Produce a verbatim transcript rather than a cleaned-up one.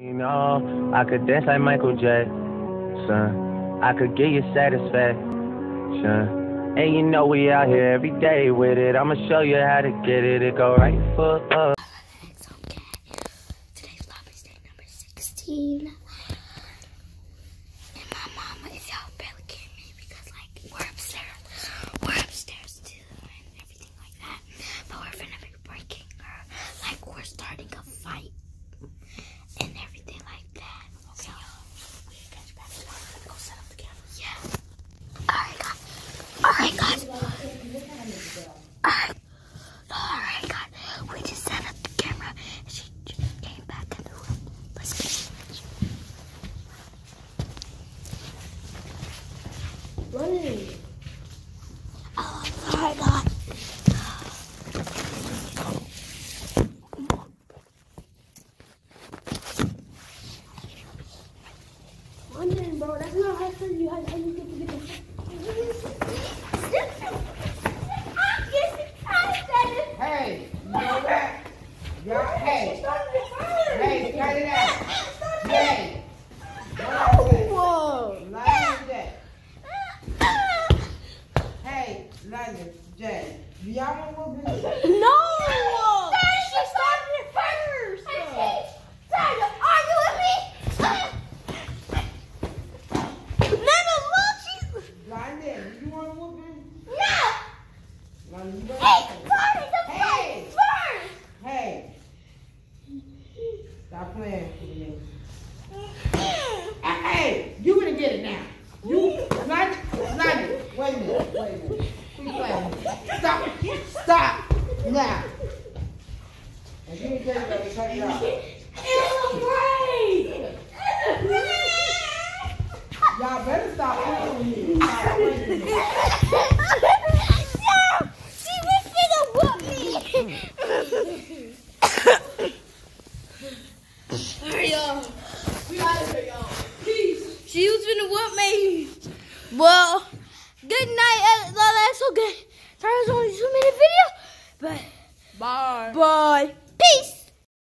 You know, I could dance like Michael Jackson. I could give you satisfaction. And you know we out here every day with it. I'ma show you how to get it. It go right foot up. It's okay. Today's Father's Day number sixteen. And my mama, if y'all barely get me because like we're upstairs. We're upstairs too and everything like that. But we're finna be breaking her. Like we're starting a fight. And everything like that. Okay, so, we got you back. Go set up the camera. Yeah. Alright, guys. Alright, guys. Alright. Alright, guys. We just set up the camera. And she just came back in the room. Let's get it. Running. Oh, sorry, God. London, bro, that's not how you how, how you get to get the Hey, you know what? Y'all, hey, hey, cut it out. Hey, Whoa. London Jay. Hey, London Jay. Do y'all want to move this? No! She started it first! Trying to argue with me? Nana, look, she's... London, you want to move this? No! London, you Hey, want sorry, the Hey. fight first! Hey, stop playing with me. Hey, you gonna get it now. You, London, London, wait a minute, wait a minute. Quit playing. Stop, stop, now. And you ain't gonna cut it off. It's a break! Y'all better stop playing with me. Stop playing with me. No! She was finna whoop me! Alright, y'all. We out of here, y'all. Peace. She was finna whoop me. Well, good night, that's okay. Sorry, it's only a two minute video, but bye. Bye. Peace.